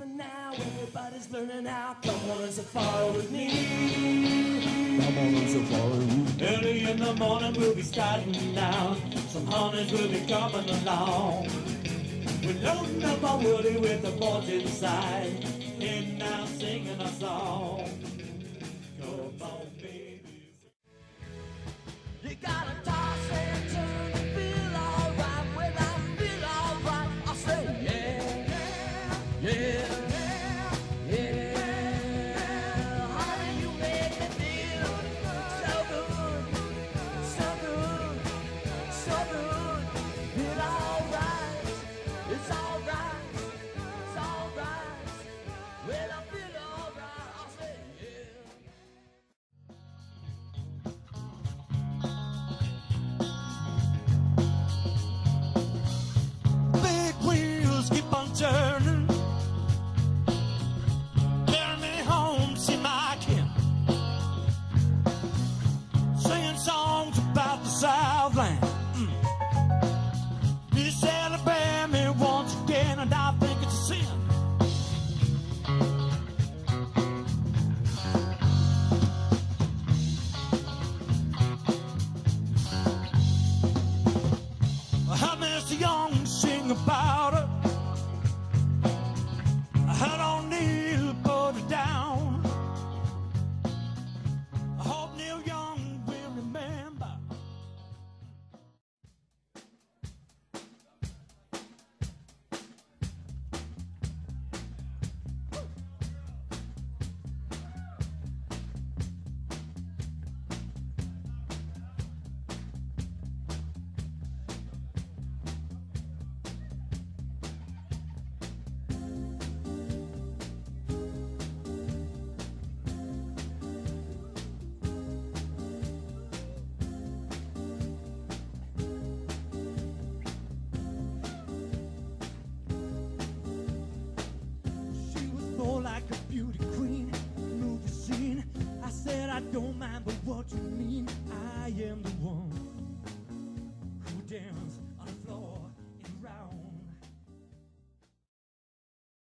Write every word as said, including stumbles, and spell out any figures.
but now everybody's learning how. Come on and safari with me. Come on and safari with me. Early in the morning we'll be starting now. Some honeys will be coming along. We're loading up our woody with the boys inside, and now singing a song. Come on, baby. You gotta toss and turn and feel alright. Well, I feel alright. I say yeah, yeah, yeah, yeah. Honey, you make me feel so good, so good, so good. It's alright, it's alright, it's alright. Well, I feel alright. I say yeah. Keep on turning, carry me home, see my kin, singing songs about the Southland. Mm. You celebrate me once again, and I think it's a sin. I miss the young, sing about her. I don't need to put it down. I hope Neil Young will remember. Like a beauty queen, movie scene. I said I don't mind, but what you mean? I am the one who danced